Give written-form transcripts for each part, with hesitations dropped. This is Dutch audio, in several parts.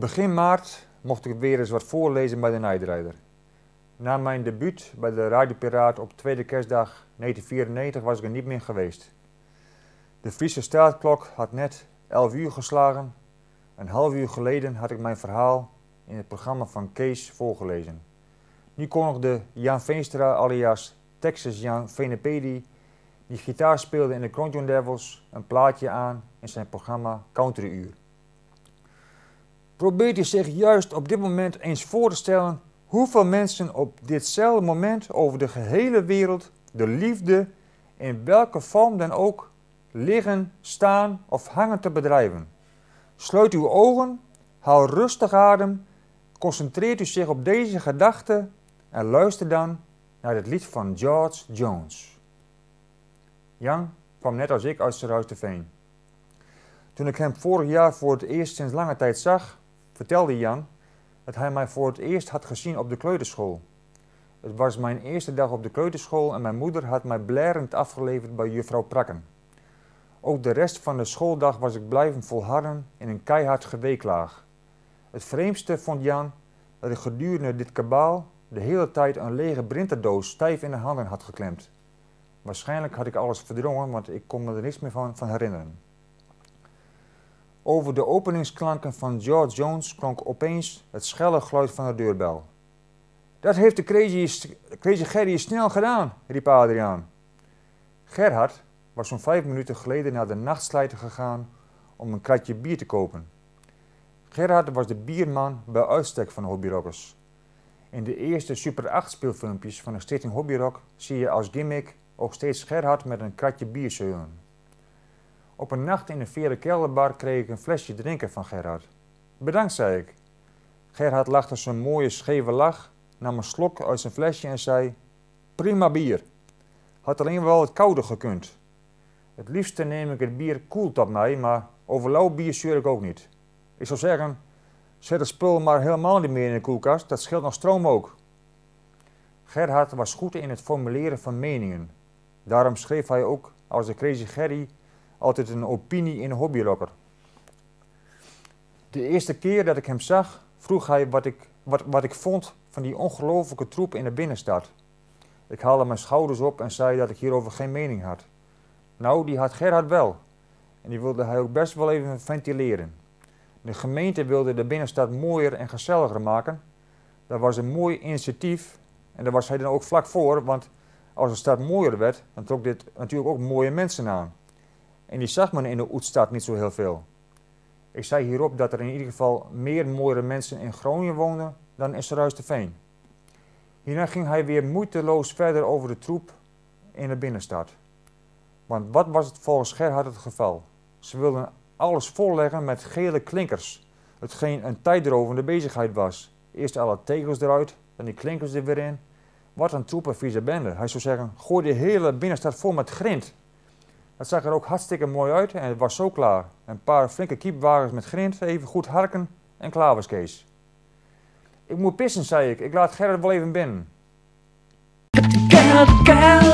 Begin maart mocht ik weer eens wat voorlezen bij de Nightrider. Na mijn debuut bij de Radiopiraat op tweede kerstdag 1994 was ik er niet meer geweest. De Friese staatklok had net 11 uur geslagen. Een half uur geleden had ik mijn verhaal in het programma van Kees voorgelezen. Nu kondigde Jan Veenstra alias Texas Jan Venepedi, die gitaar speelde in de Cronjon Devils, een plaatje aan in zijn programma Country Uur. Probeert u zich juist op dit moment eens voor te stellen hoeveel mensen op ditzelfde moment over de gehele wereld de liefde in welke vorm dan ook liggen, staan of hangen te bedrijven. Sluit uw ogen, haal rustig adem, concentreert u zich op deze gedachte en luister dan naar het lied van George Jones. Jan kwam net als ik uit Zeeruisterveen. Toen ik hem vorig jaar voor het eerst sinds lange tijd zag, vertelde Jan dat hij mij voor het eerst had gezien op de kleuterschool. Het was mijn eerste dag op de kleuterschool en mijn moeder had mij blerend afgeleverd bij juffrouw Prakken. Ook de rest van de schooldag was ik blijven volharden in een keihard geweeklaag. Het vreemdste vond Jan dat ik gedurende dit kabaal de hele tijd een lege brinterdoos stijf in de handen had geklemd. Waarschijnlijk had ik alles verdrongen, want ik kon me er niets meer van herinneren. Over de openingsklanken van George Jones klonk opeens het schelle geluid van de deurbel. Dat heeft de Crazy Gerry snel gedaan, riep Adriaan. Gerhard was zo'n 5 minuten geleden naar de Nachtslijter gegaan om een kratje bier te kopen. Gerhard was de bierman bij uitstek van Hobbyrockers. In de eerste Super 8 speelfilmpjes van de Stichting Hobbyrock zie je als gimmick ook steeds Gerhard met een kratje bier zeulen. Op een nacht in de Vere Kelderbar kreeg ik een flesje drinken van Gerhard. Bedankt, zei ik. Gerhard lachte zijn mooie scheve lach, nam een slok uit zijn flesje en zei: prima bier. Had alleen wel het koude gekund. Het liefste neem ik het bier koel tot mij, maar over lauw bier zeur ik ook niet. Ik zou zeggen, zet het spul maar helemaal niet meer in de koelkast, dat scheelt nog stroom ook. Gerhard was goed in het formuleren van meningen. Daarom schreef hij ook als de Crazy Gerry altijd een opinie in een hobbyrocker. De eerste keer dat ik hem zag, vroeg hij wat ik vond van die ongelofelijke troep in de binnenstad. Ik haalde mijn schouders op en zei dat ik hierover geen mening had. Nou, die had Gerhard wel. En die wilde hij ook best wel even ventileren. De gemeente wilde de binnenstad mooier en gezelliger maken. Dat was een mooi initiatief en daar was hij dan ook vlak voor, want als de stad mooier werd, dan trok dit natuurlijk ook mooie mensen aan. En die zag men in de Oetstad niet zo heel veel. Ik zei hierop dat er in ieder geval meer mooiere mensen in Groningen woonden dan in Zeeruisterveen. Hierna ging hij weer moeiteloos verder over de troep in de binnenstad. Want wat was het volgens Gerhard het geval? Ze wilden alles volleggen met gele klinkers, hetgeen een tijdrovende bezigheid was. Eerst alle tegels eruit, dan die klinkers er weer in. Wat een troep en vieze bende. Hij zou zeggen, gooi de hele binnenstad vol met grind. Het zag er ook hartstikke mooi uit en het was zo klaar. Een paar flinke kiepwagens met grind, even goed harken en klaar was Kees. Ik moet pissen, zei ik. Ik laat Gerrit wel even binnen. Op de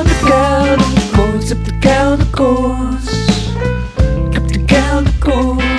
kelderkoers. Ik heb de kelderkoers.